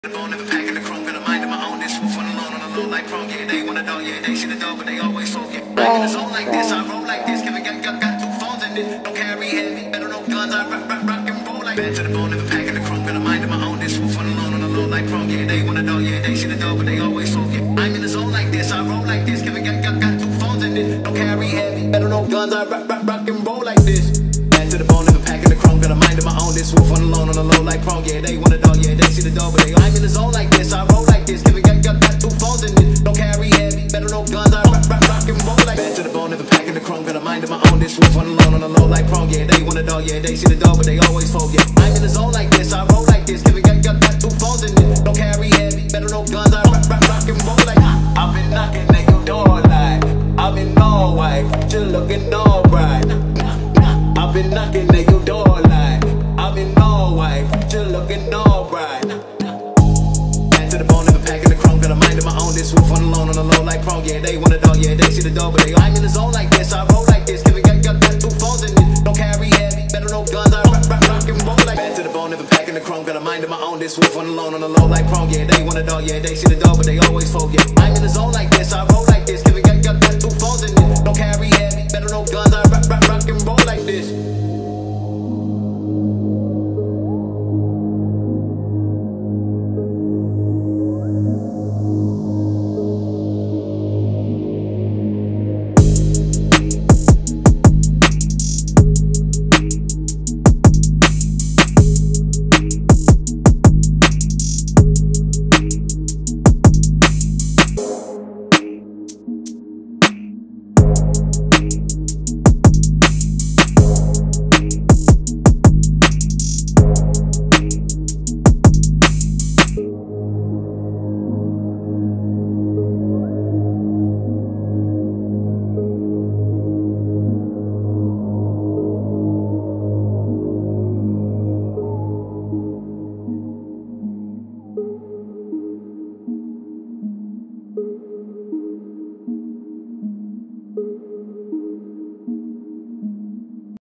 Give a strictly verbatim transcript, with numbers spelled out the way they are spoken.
The bone never packing the chrome, got a mind of my own. This wolf on the loan on the low like chrome. Yeah, they want a dog, yeah, they see the dog, but they always forget. I'm in the zone like this, I roll like this. Giving got, got, got two phones in this. Don't carry heavy, better no guns. I rock, rock, rock and roll like bad to the bone, never packing the chrome, got a mind of my own. This wolf on the loan on the low like chrome. Yeah, they want a dog, yeah, they see the dog, but they always forget. I'm in the zone like this, I roll like this. Giving got, got, got two phones in this. Don't carry heavy, better no guns. I rock, rock, rock and roll like this. To the bone, never packing the chrome, got a mind of my own. This wolf on the loan on the low like chrome. Yeah, they want a dog, yeah, they see the dog, but they I'm in the zone like this, I roll like this. Giving got, got, got two phones in it. Don't carry heavy, better no guns. I rock, rock, rock and roll like bad to the bone, never packing the chrome, got a mind of my own. This wolf on the loan on the low like chrome. Yeah, they want a dog, yeah, they see the dog, but they always fold. Yeah, I'm in the zone like this, I roll like this. Giving got, got, got two phones in it. Don't carry heavy, better no guns. I rock, rock, rock and roll like I've been knocking at your door like I've been all white, you looking all right. I've been knocking at your door like I've been all white, you looking all right. Back to the bone, never packing the chrome, got a mind of my own. This wolf on the loan on the low like chrome. Yeah, they want a dog, yeah, they see the dog, but they I'm in the zone like this, I roll like this. Giving got, got, got two phones in it. Don't carry heavy, better no guns. I rock, rock, rock and roll like back to the bone, never packing the chrome, got a mind of my own. This wolf on the loan on the low like chrome. Yeah, they want a dog, yeah, they see the dog, but they always fold. Yeah, I'm in the zone like this, I roll like this. Giving got, got, got two phones in it. Don't carry heavy, better no guns. I rock, rock, rock and roll like this.